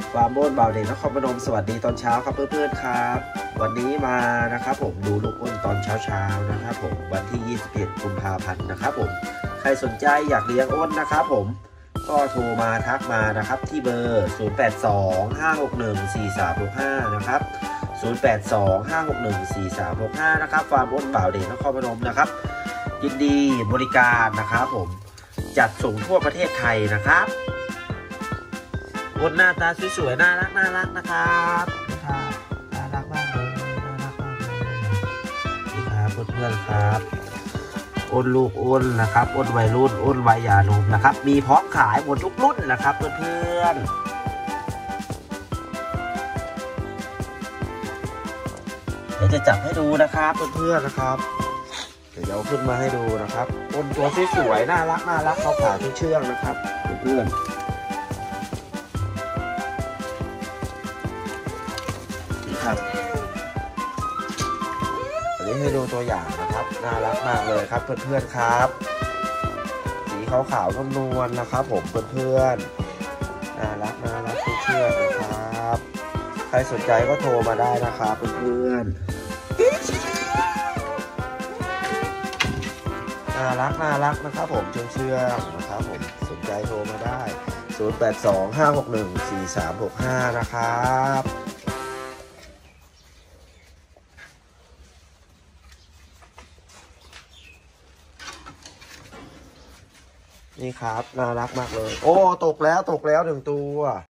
ฟาร์มโบนบ่าวเด็กนครพนมสวัสดีตอนเช้าครับเพื่อนๆครับวันนี้มานะครับผมดูลูกอ้นตอนเช้านะครับผมวันที่21กุมภาพันธ์นะครับผมใครสนใจอยากเลี้ยงอ้นนะครับผมก็โทรมาทักมานะครับที่เบอร์0825614365นะครับ0825614365นะครับฟาร์มอ้นบ่าวเด็กนครพนมนะครับยินดีบริการนะครับผมจัดส่งทั่วประเทศไทยนะครับอ้นหน้าตาสวยๆน่ารักนะครับน่ารักมากเลยนี่ครับเพื่อนๆครับอ้นลูกอ้นนะครับอ้นวัยรุ่นอ้นวัยหย่านมนะครับมีพร้อมขายหมดทุกรุ่นนะครับเพื่อนๆเดี๋ยวจะจับให้ดูนะครับเพื่อนๆนะครับเดี๋ยวเอาขึ้นมาให้ดูนะครับอ้นตัวสวยๆน่ารักเขาขายทุกเชือกนะครับเพื่อนๆอันนี้ให้ดูตัวอย่างนะครับน่ารักมากเลยครับเพื่อนๆครับสีขาวๆนุ่มนวลนะครับผมเพื่อนๆน่ารักเชื่อนะครับใครสนใจก็โทรมาได้นะครับเพื่อนๆน่ารักนะครับผมเชื่องนะครับผมสนใจโทรมาได้0825614365นะครับนี่ครับน่ารักมากเลยโอ้ตกแล้ว1 ตัว